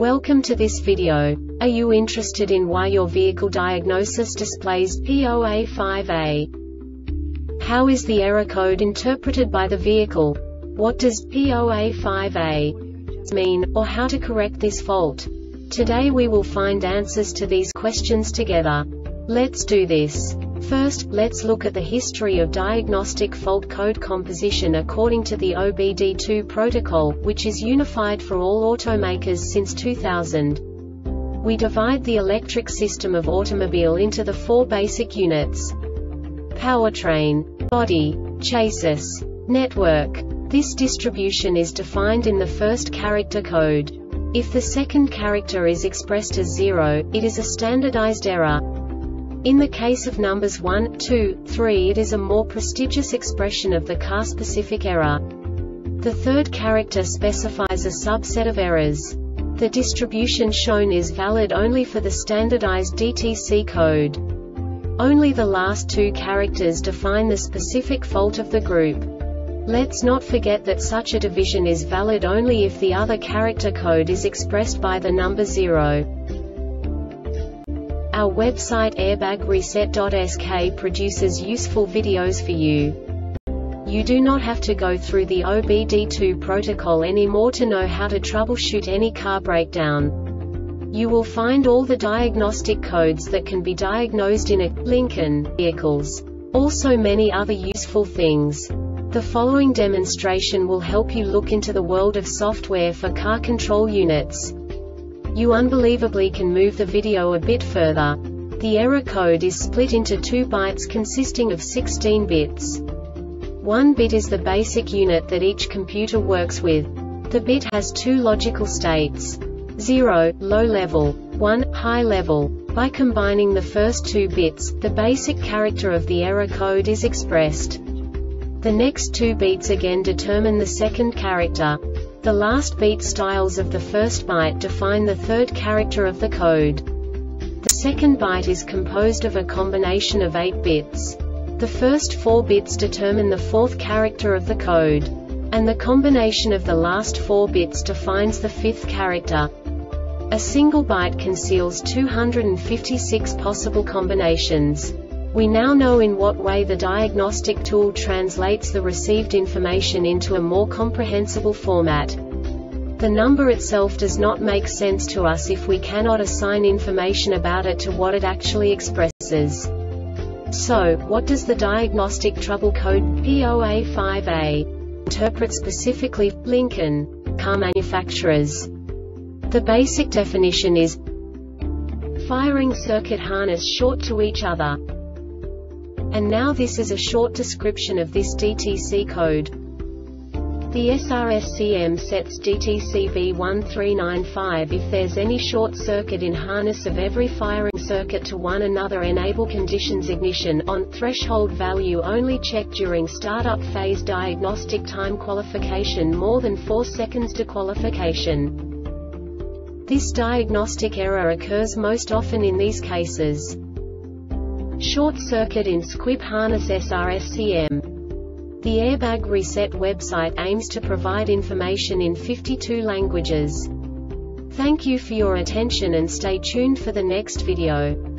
Welcome to this video. Are you interested in why your vehicle diagnosis displays P0A5A? How is the error code interpreted by the vehicle? What does P0A5A mean, or how to correct this fault? Today we will find answers to these questions together. Let's do this. First, let's look at the history of diagnostic fault code composition according to the OBD2 protocol, which is unified for all automakers since 2000. We divide the electric system of automobile into the four basic units: powertrain, body, chassis, network. This distribution is defined in the first character code. If the second character is expressed as 0, it is a standardized error. In the case of numbers 1, 2, 3, it is a more prestigious expression of the car-specific error. The third character specifies a subset of errors. The distribution shown is valid only for the standardized DTC code. Only the last two characters define the specific fault of the group. Let's not forget that such a division is valid only if the other character code is expressed by the number 0. Our website airbagreset.sk produces useful videos for you. You do not have to go through the OBD2 protocol anymore to know how to troubleshoot any car breakdown. You will find all the diagnostic codes that can be diagnosed in a Lincoln vehicles. Also many other useful things. The following demonstration will help you look into the world of software for car control units. You unbelievably can move the video a bit further. The error code is split into 2 bytes consisting of 16 bits. 1 bit is the basic unit that each computer works with. The bit has 2 logical states: 0, low level, 1, high level. By combining the first 2 bits, the basic character of the error code is expressed. The next 2 beats again determine the second character. The last beat styles of the first byte define the third character of the code. The second byte is composed of a combination of 8 bits. The first 4 bits determine the fourth character of the code. And the combination of the last 4 bits defines the fifth character. A single byte conceals 256 possible combinations. We now know in what way the diagnostic tool translates the received information into a more comprehensible format. The number itself does not make sense to us if we cannot assign information about it to what it actually expresses. So, what does the diagnostic trouble code P0A5A interpret specifically for Lincoln car manufacturers? The basic definition is firing circuit harness short to each other. And now this is a short description of this DTC code. The SRSCM sets DTC V1395 if there's any short circuit in harness of every firing circuit to one another. Enable conditions ignition on threshold value only check during startup phase. Diagnostic time qualification more than 4 seconds. Dequalification. This diagnostic error occurs most often in these cases: short circuit in squib harness SRSCM. The Airbag Reset website aims to provide information in 52 languages. Thank you for your attention and stay tuned for the next video.